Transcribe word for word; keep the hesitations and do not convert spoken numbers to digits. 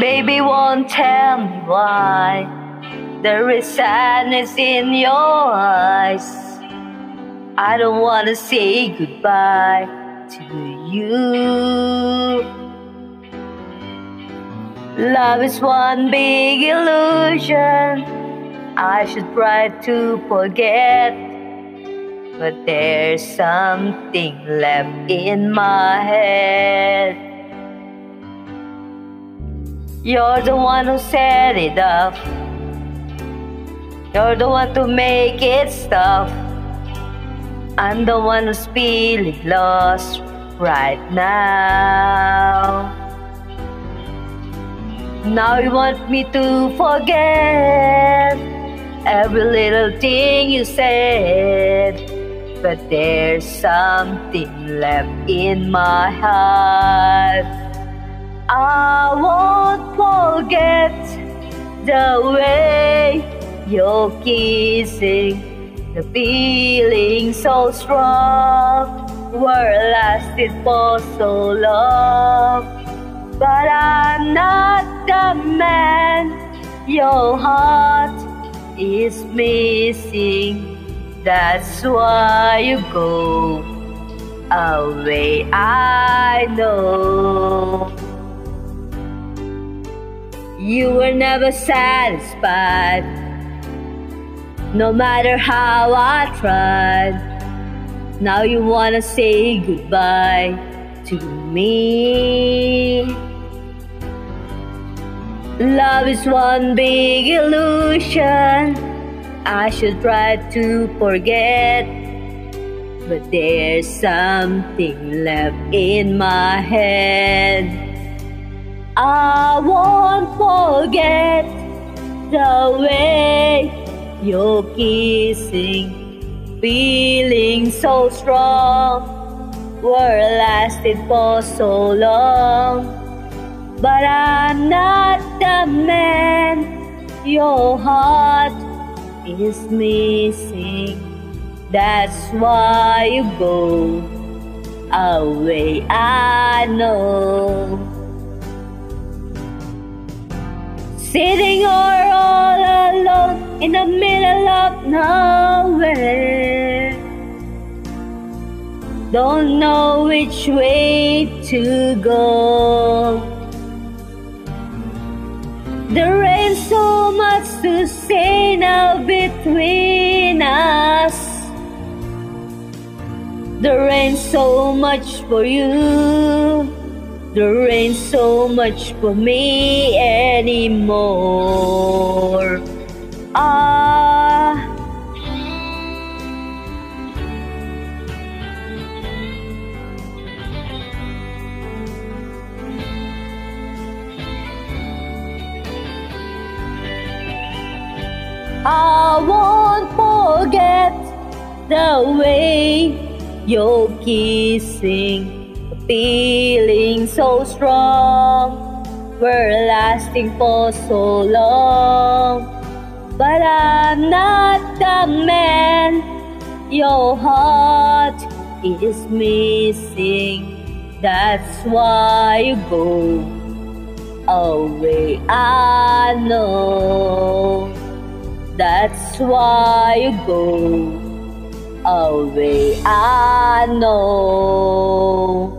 Baby, won't tell me why there is sadness in your eyes. I don't wanna say goodbye to you. Love is one big illusion. I should try to forget, but there's something left in my head. You're the one who set it up. You're the one to make it stop. I'm the one who's feeling lost right now. Now you want me to forget every little thing you said, but there's something left in my heart. I won't forget the way you're kissing, the feeling so strong, we're lasted for so long. But I'm not the man your heart is missing. That's why you go away, I know. You were never satisfied, no matter how I tried. Now you wanna say goodbye to me. Love is one big illusion. I should try to forget, but there's something left in my head. I won't forget the way you're kissing, feeling so strong, we're lasted for so long. But I'm not the man your heart is missing. That's why you go away, I know. Sitting or all alone in the middle of nowhere, don't know which way to go. There ain't so much to say now between us. There ain't so much for you. There ain't so much for me anymore. Ah. I won't forget the way you're kissing, feeling so strong, we're lasting for so long. But I'm not the man your heart is missing. That's why you go away, I know. That's why you go away, I know.